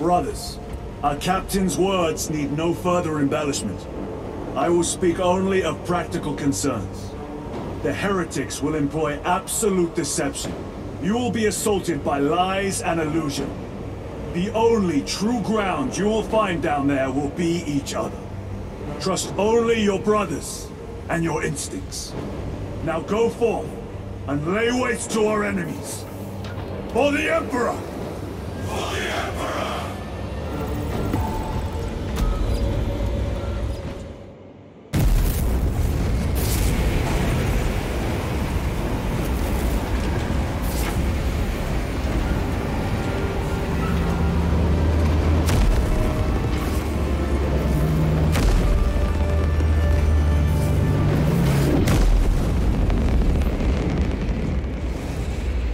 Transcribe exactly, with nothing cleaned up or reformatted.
Brothers, our captain's words need no further embellishment. I will speak only of practical concerns. The heretics will employ absolute deception. You will be assaulted by lies and illusion. The only true ground you will find down there will be each other. Trust only your brothers and your instincts. Now go forth and lay waste to our enemies. For the Emperor! For the Emperor!